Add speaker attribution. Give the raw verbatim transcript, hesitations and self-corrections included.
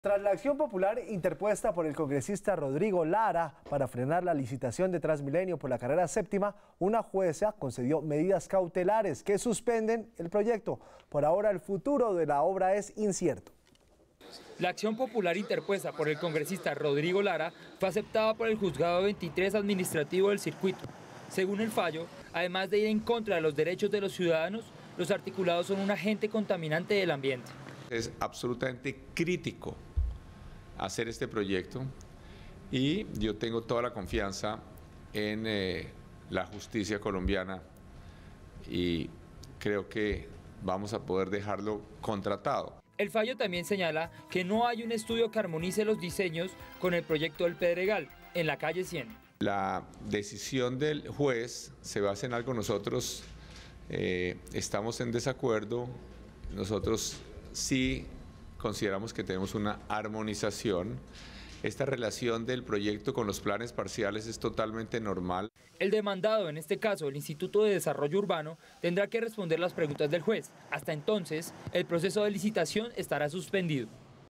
Speaker 1: Tras la acción popular interpuesta por el congresista Rodrigo Lara para frenar la licitación de Transmilenio por la carrera séptima, una jueza concedió medidas cautelares que suspenden el proyecto. Por ahora el futuro de la obra es incierto.
Speaker 2: La acción popular interpuesta por el congresista Rodrigo Lara fue aceptada por el juzgado veintitrés administrativo del circuito. Según el fallo, además de ir en contra de los derechos de los ciudadanos, los articulados son un agente contaminante del ambiente.
Speaker 3: Es absolutamente crítico hacer este proyecto y yo tengo toda la confianza en eh, la justicia colombiana y creo que vamos a poder dejarlo contratado.
Speaker 2: El fallo también señala que no hay un estudio que armonice los diseños con el proyecto del Pedregal en la calle cien.
Speaker 3: La decisión del juez se basa en algo nosotros eh, estamos en desacuerdo, nosotros sí consideramos que tenemos una armonización. Esta relación del proyecto con los planes parciales es totalmente normal.
Speaker 2: El demandado, en este caso el Instituto de Desarrollo Urbano, tendrá que responder las preguntas del juez. Hasta entonces, el proceso de licitación estará suspendido.